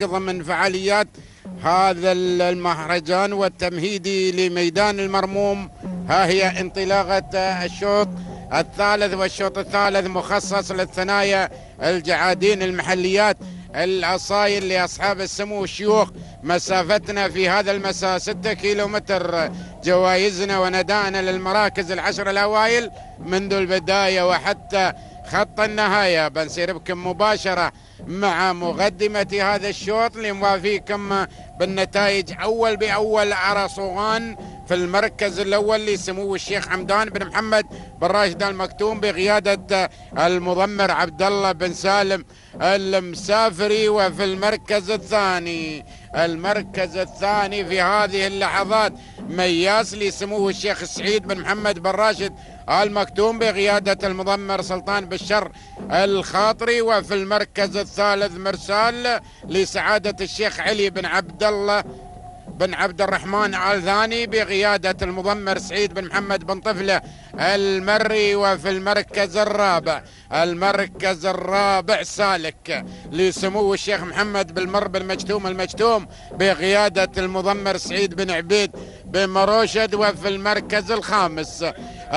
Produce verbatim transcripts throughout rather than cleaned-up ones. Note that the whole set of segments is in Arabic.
ضمن فعاليات هذا المهرجان والتمهيدي لميدان المرموم. ها هي انطلاقة الشوط الثالث، والشوط الثالث مخصص للثنايا الجعادين المحليات الأصايل لأصحاب السمو والشيوخ. مسافتنا في هذا المساء ستة كيلو متر. جوائزنا وندائنا للمراكز العشر الأوائل منذ البداية وحتى خط النهاية. بنسير بكم مباشرة مع مقدمة هذا الشوط لنوافيكم بالنتائج أول بأول. عرصوغان في المركز الأول لسمو الشيخ حمدان بن محمد بن راشد المكتوم بقيادة المضمر عبد الله بن سالم المسافري. وفي المركز الثاني المركز الثاني في هذه اللحظات مياس لسمو الشيخ سعيد بن محمد بن راشد المكتوم بقيادة المضمر سلطان بالشر الخاطري. وفي المركز الثالث مرسال لسعادة الشيخ علي بن عبد الله بن عبد الرحمن آل ثاني بقيادة المضمر سعيد بن محمد بن طفلة المري. وفي المركز الرابع المركز الرابع سالك لسمو الشيخ محمد بالمر بن مجتوم المجتوم بقيادة المضمر سعيد بن عبيد بن مروشد. وفي المركز الخامس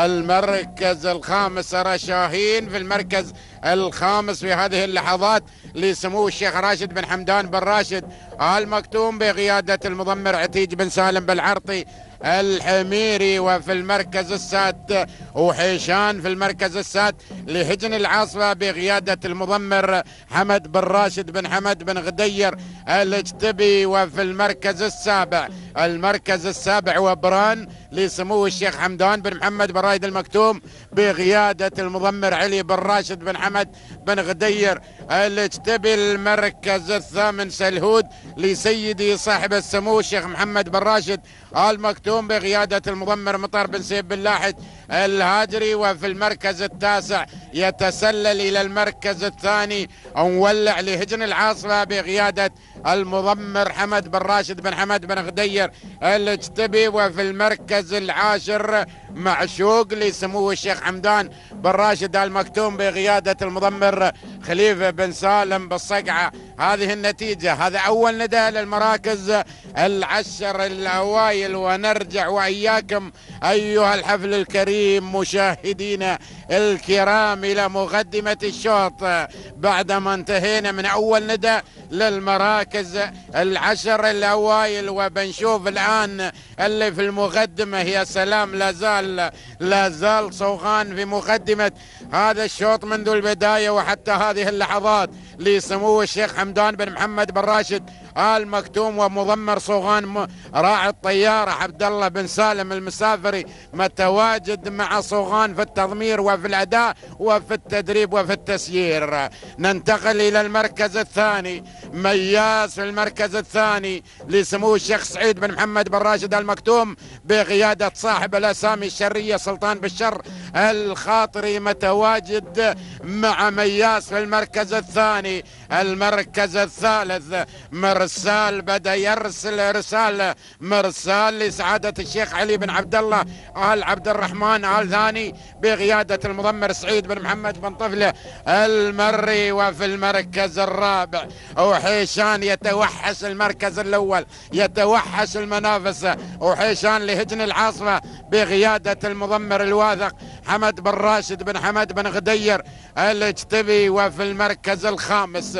المركز الخامس رشاهين في المركز الخامس في هذه اللحظات لسمو الشيخ راشد بن حمدان بن راشد آل مكتوم بقيادة المضمر عتيج بن سالم بالعرطي الحميري. وفي المركز السادس وحيشان في المركز السادس لهجن العاصفة بقيادة المضمر حمد بن راشد بن حمد بن غدير الاجتبي. وفي المركز السابع المركز السابع وبران لسمو الشيخ حمدان بن محمد بن رايد المكتوم بقيادة المضمر علي بن راشد بن حمد بن غدير الاجتبي. المركز الثامن سلهود لسيدي صاحب السمو الشيخ محمد بن راشد آل مكتوم بقيادة المضمر مطر بن سيف بن لاحج الهاجري. وفي المركز التاسع يتسلل إلى المركز الثاني ونولع لهجن العاصفة بقيادة المضمر حمد بن راشد بن حمد بن غدير الاجتبي. وفي المركز العاشر معشوق لسمو الشيخ حمدان بن راشد آل مكتوم بقيادة المضمر خليفة بن سالم بالصقعة. هذه النتيجة، هذا أول نداء للمراكز العشر الأوائل. ونرجع وإياكم أيها الحفل الكريم مشاهدينا الكرام إلى مقدمة الشوط بعدما انتهينا من أول نداء للمراكز العشر الأوائل. وبنشوف الآن اللي في المقدمة هي سلام لازال لازال صوغان في مقدمة هذا الشوط منذ البداية وحتى هذه اللحظات لسمو الشيخ حمدان بن محمد بن راشد آل مكتوم ومضمر صوغان راعي الطيارة عبد الله بن سالم المسافري متواجد مع صوغان في التضمير وفي الأداء وفي التدريب وفي التسيير. ننتقل إلى المركز الثاني مياس في المركز الثاني لسمو الشيخ سعيد بن محمد بن راشد المكتوم بقيادة صاحب الأسامي الشرية سلطان بالشر الخاطري متواجد مع مياس في المركز الثاني. المركز الثالث مرسال بدأ يرسل رسالة مرسال لسعادة الشيخ علي بن عبد الله آل عبد الرحمن آل ثاني بقيادة المضمر سعيد بن محمد بن طفلة المري. وفي المركز الرابع وحيشان يتوحش المركز الأول يتوحش المنافسة وحيشان لهجن العاصفة بقيادة المضمر الواثق حمد بن راشد بن حمد بن غدير الاجتبي. وفي المركز الخامس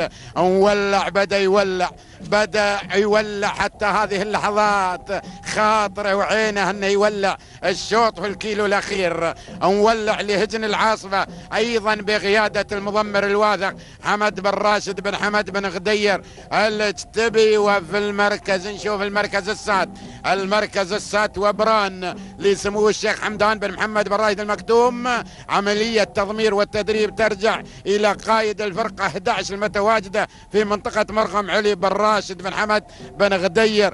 ولع بدأ يولع بدأ يولع حتى هذه اللحظات خاطره وعينه انه يولع الشوط في الكيلو الاخير. نولع لهجن العاصفة ايضا بقيادة المضمر الواثق حمد بن راشد بن حمد بن غدير الاجتبي. وفي المركز نشوف المركز السادس المركز السادس وبران لسمو الشيخ حمدان بن محمد بن رايد المكتوم. عملية تضمير والتدريب ترجع الى قائد الفرقة أحد عشر المتواجدة في منطقة مرغم علي بن راشد بن حمد بن غدير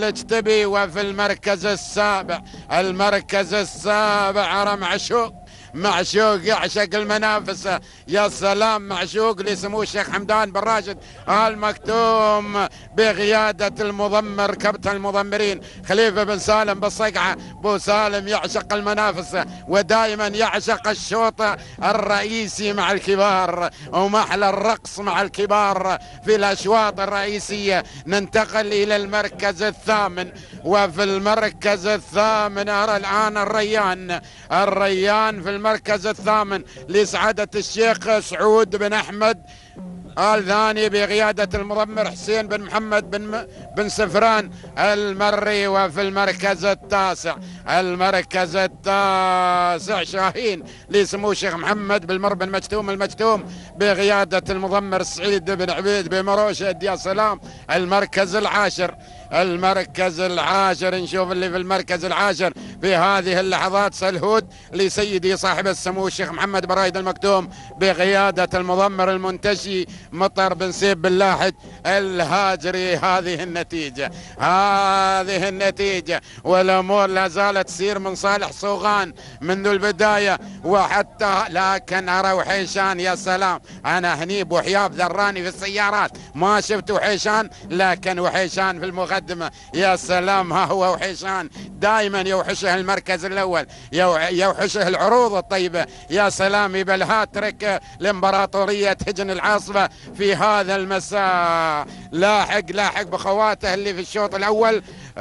الاجتبي. وفي المركز السابع المركز السابع رمع شوق معشوق يعشق المنافس. يا سلام، معشوق لسمو الشيخ حمدان بن راشد آل مكتوم بقيادة المضمر كابتن المضمرين خليفة بن سالم بالصقعة. بو سالم يعشق المنافس ودائما يعشق الشوط الرئيسي مع الكبار ومحل الرقص مع الكبار في الأشواط الرئيسية. ننتقل إلى المركز الثامن، وفي المركز الثامن أرى الآن الريان. الريان في المركز الثامن لسعادة الشيخ سعود بن أحمد آل ثاني بقيادة المضمر حسين بن محمد بن بن سفران المري. وفي المركز التاسع المركز التاسع شاهين لسمو الشيخ محمد بالمر بن مجتوم المجتوم بقيادة المضمر سعيد بن عبيد بمروشد. يا سلام. المركز العاشر المركز العاشر نشوف اللي في المركز العاشر في هذه اللحظات سلهود لسيدي صاحب السمو الشيخ محمد بن رايد المكتوم بقيادة المضمر المنتشي مطر بن سيب بن لاحج الهاجري. هذه النتيجة هذه النتيجة والأمور لا زالت تسير من صالح صوغان منذ البداية وحتى، لكن أرى وحيشان. يا سلام، أنا هني بوحياب ذراني في السيارات ما شفت وحيشان، لكن وحيشان في المقدمة. يا سلام، ها هو وحيشان دائما يوحشه المركز الأول، يوحشه العروض الطيبة. يا سلام، يبل هاتريك لإمبراطورية هجن العاصفة في هذا المساء. لاحق لاحق بخواته اللي في الشوط الأول،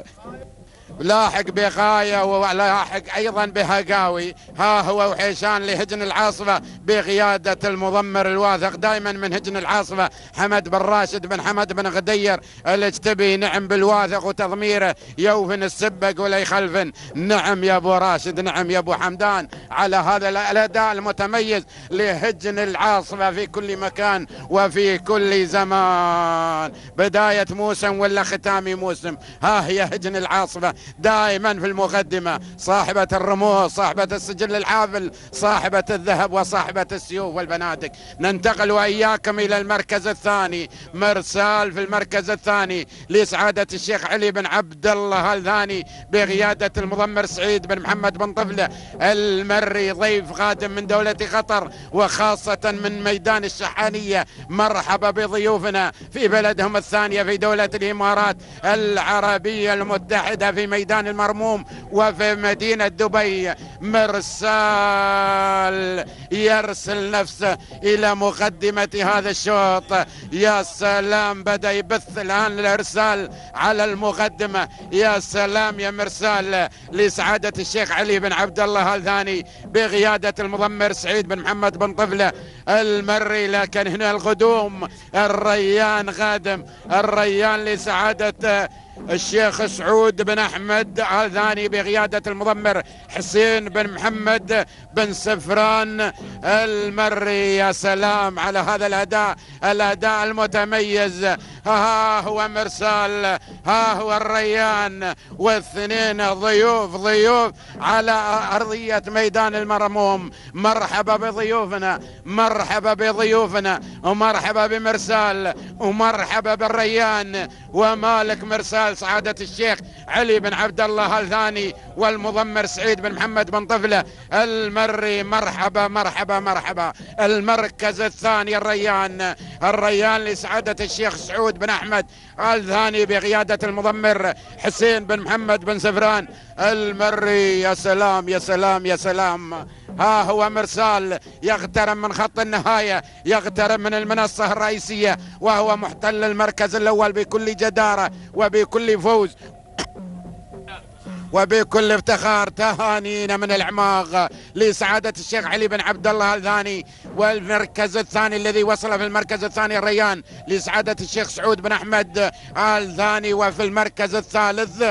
لاحق بغاية ولاحق أيضا بهقاوي. ها هو وحيشان لهجن العاصفة بقيادة المضمر الواثق دائما من هجن العاصفة حمد بن راشد بن حمد بن غدير الاجتبي. نعم بالواثق وتضميره يوفن السبق ولا يخلفن. نعم يا ابو راشد، نعم يا ابو حمدان على هذا الأداء المتميز لهجن العاصفة في كل مكان وفي كل زمان. بداية موسم ولا ختام موسم، ها هي هجن العاصفة دائما في المقدمة، صاحبة الرموز، صاحبة السجل الحافل، صاحبة الذهب وصاحبة السيوف والبنادق. ننتقل وإياكم إلى المركز الثاني. مرسال في المركز الثاني لسعادة الشيخ علي بن عبد الله آل ثاني بقيادة المضمر سعيد بن محمد بن طفلة المري، ضيف قادم من دولة قطر وخاصة من ميدان الشحانية. مرحبا بضيوفنا في بلدهم الثانية في دولة الإمارات العربية المتحدة في ميدان المرموم وفي مدينة دبي. مرسال يرسل نفسه إلى مقدمة هذا الشوط. يا سلام، بدأ يبث الآن الإرسال على المقدمة. يا سلام يا مرسال لسعادة الشيخ علي بن عبد الله آل ثاني بقيادة المضمر سعيد بن محمد بن طفلة المري. لكن هنا القدوم، الريان قادم، الريان لسعادة الشيخ سعود بن أحمد آل ثاني بقيادة المضمر حسين بن محمد بن سفران المري. يا سلام على هذا الأداء، الأداء المتميز. ها هو مرسال، ها هو الريان، واثنين ضيوف ضيوف على أرضية ميدان المرموم. مرحبا بضيوفنا، مرحبا بضيوفنا، ومرحبا بمرسال، ومرحبا بالريان ومالك مرسال سعادة الشيخ علي بن عبد الله آل ثاني والمضمر سعيد بن محمد بن طفلة المري. مرحبا مرحبا مرحبا. المركز الثاني الريان، الريان لسعادة الشيخ سعود بن أحمد آل ثاني بقيادة المضمر حسين بن محمد بن سفران المري. يا سلام يا سلام يا سلام. ها هو مرسال يقترب من خط النهاية، يقترب من المنصة الرئيسية، وهو محتل المركز الأول بكل جدارة وبكل فوز وبكل افتخار. تهانينا من الأعماق لسعادة الشيخ علي بن عبد الله آل ثاني. والمركز الثاني الذي وصل في المركز الثاني الريان لسعادة الشيخ سعود بن أحمد آل ثاني. وفي المركز الثالث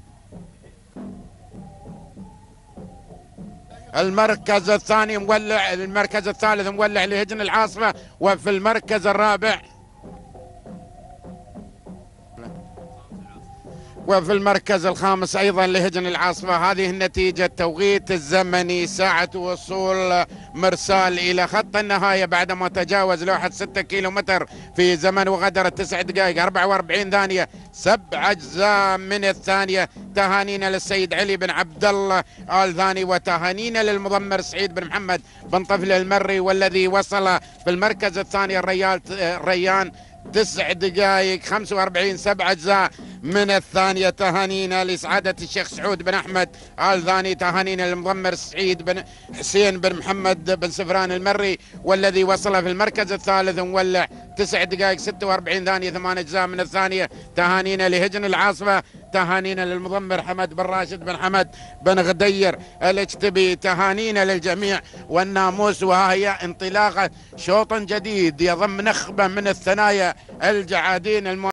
المركز الثاني مولع، المركز الثالث مولع لهجن العاصفة. وفي المركز الرابع وفي المركز الخامس أيضا لهجن العاصفة. هذه النتيجة، التوقيت الزمني ساعة وصول مرسال إلى خط النهاية بعدما تجاوز لوحة ستة كيلو متر في زمن وغدر تسع دقائق أربعة وأربعين ثانية سبع أجزاء من الثانية. تهانينا للسيد علي بن عبد الله آل ثاني، وتهانينا للمضمر سعيد بن محمد بن طفل المري، والذي وصل في المركز الثاني الريال ريان تسع دقائق خمسة وأربعين سبع أجزاء من الثانية. تهانينا لسعادة الشيخ سعود بن أحمد آل ثاني، تهانينا للمضمر سعيد بن حسين بن محمد بن سفران المري، والذي وصل في المركز الثالث مولع تسع دقائق ستة وأربعين ثانية ثمان أجزاء من الثانية. تهانينا لهجن العاصفة، تهانينا للمضمر حمد بن راشد بن حمد بن غدير الاجتبي، تهانينا للجميع والناموس. وهي انطلاقة شوط جديد يضم نخبة من الثنايا الجعادين الم